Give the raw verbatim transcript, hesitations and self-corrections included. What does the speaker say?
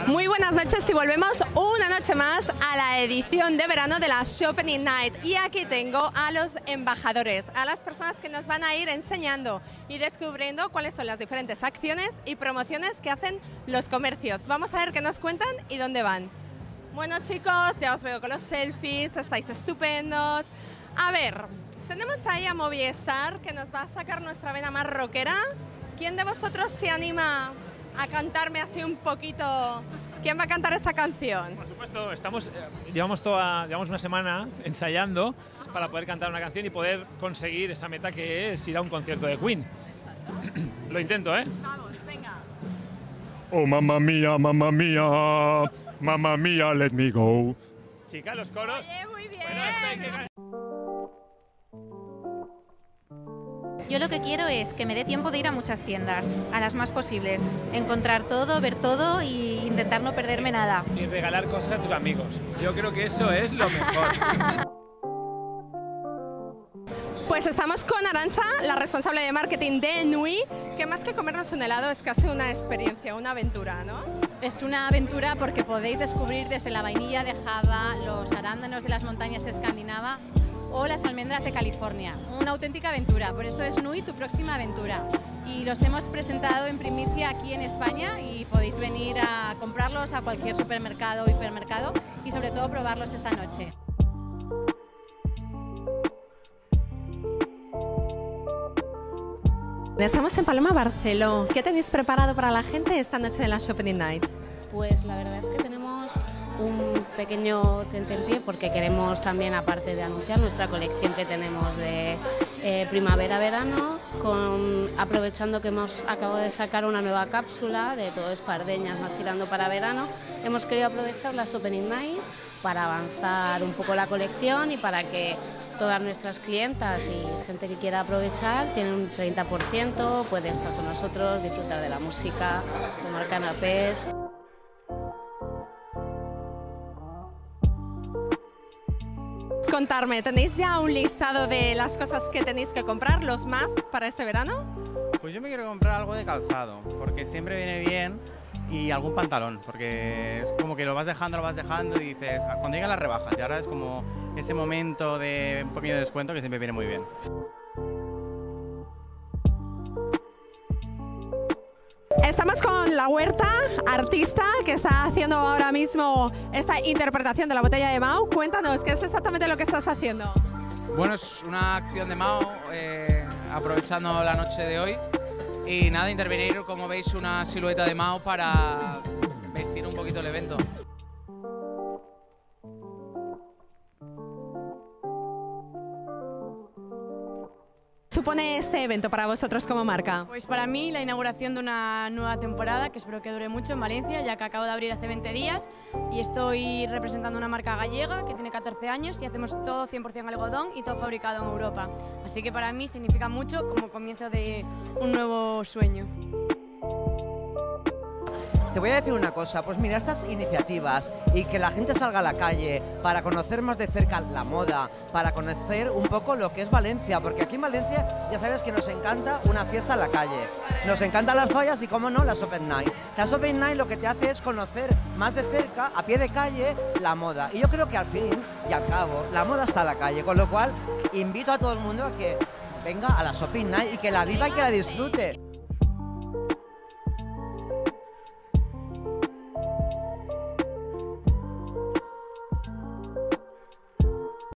Muy buenas noches y volvemos una noche más a la edición de verano de la Shopping Night. Y aquí tengo a los embajadores, a las personas que nos van a ir enseñando y descubriendo cuáles son las diferentes acciones y promociones que hacen los comercios. Vamos a ver qué nos cuentan y dónde van. Bueno chicos, ya os veo con los selfies, estáis estupendos. A ver, tenemos ahí a Movistar que nos va a sacar nuestra vena más rockera. ¿Quién de vosotros se anima a cantarme así un poquito? ¿Quién va a cantar esta canción? Por supuesto, estamos, eh, llevamos, toda, llevamos una semana ensayando para poder cantar una canción y poder conseguir esa meta que es ir a un concierto de Queen. Lo intento, ¿eh? Vamos, venga. Oh, mamma mía, mamma mía, mamma mía, let me go. Chica, los coros. Oye, muy bien. Bueno, esto hay que... Yo lo que quiero es que me dé tiempo de ir a muchas tiendas, a las más posibles, encontrar todo, ver todo e intentar no perderme nada. Y regalar cosas a tus amigos. Yo creo que eso es lo mejor. Pues estamos con Arantxa, la responsable de marketing de Nui, que más que comernos un helado es casi una experiencia, una aventura, ¿no? Es una aventura porque podéis descubrir desde la vainilla de Java, los arándanos de las montañas escandinavas o las almendras de California. Una auténtica aventura, por eso es Nui tu próxima aventura. Y los hemos presentado en primicia aquí en España y podéis venir a comprarlos a cualquier supermercado o hipermercado y sobre todo probarlos esta noche. Estamos en Paloma, Barceló. ¿Qué tenéis preparado para la gente esta noche de la Shopping Night? Pues la verdad es que tenemos un pequeño tentempié porque queremos también, aparte de anunciar nuestra colección que tenemos de eh, primavera-verano, con, aprovechando que hemos acabado de sacar una nueva cápsula de todo espardeñas más tirando para verano, hemos querido aprovechar la Shopping Night para avanzar un poco la colección y para que todas nuestras clientas y gente que quiera aprovechar tienen un treinta por ciento, puede estar con nosotros, disfrutar de la música, tomar canapés. Contarme, ¿tenéis ya un listado de las cosas que tenéis que comprar, los más para este verano? Pues yo me quiero comprar algo de calzado, porque siempre viene bien, y algún pantalón, porque es como que lo vas dejando, lo vas dejando y dices, cuando llegan las rebajas, y ahora es como ese momento de un pequeño descuento que siempre viene muy bien. Estamos con La Huerta, artista que está haciendo ahora mismo esta interpretación de la botella de Mao. Cuéntanos, ¿qué es exactamente lo que estás haciendo? Bueno, es una acción de Mao, eh, aprovechando la noche de hoy. Y nada, intervenir, como veis, una silueta de Mao para vestir un poquito el evento. ¿Supone este evento para vosotros como marca? Pues para mí la inauguración de una nueva temporada que espero que dure mucho en Valencia, ya que acabo de abrir hace veinte días y estoy representando una marca gallega que tiene catorce años y hacemos todo cien por cien algodón y todo fabricado en Europa. Así que para mí significa mucho como comienzo de un nuevo sueño. Te voy a decir una cosa, pues mira, estas iniciativas y que la gente salga a la calle para conocer más de cerca la moda, para conocer un poco lo que es Valencia, porque aquí en Valencia ya sabes que nos encanta una fiesta en la calle, nos encantan las fallas y, cómo no, la Shopping Night. La Shopping Night lo que te hace es conocer más de cerca, a pie de calle, la moda. Y yo creo que al fin y al cabo la moda está en la calle, con lo cual invito a todo el mundo a que venga a la Shopping Night y que la viva y que la disfrute.